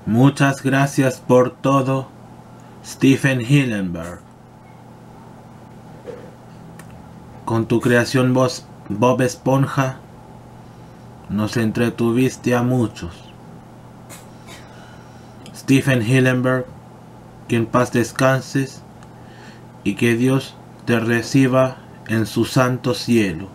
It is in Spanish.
Muchas gracias por todo, Stephen Hillenburg. Con tu creación Bob Esponja, nos entretuviste a muchos. Stephen Hillenburg, que en paz descanses y que Dios te reciba en su santo cielo.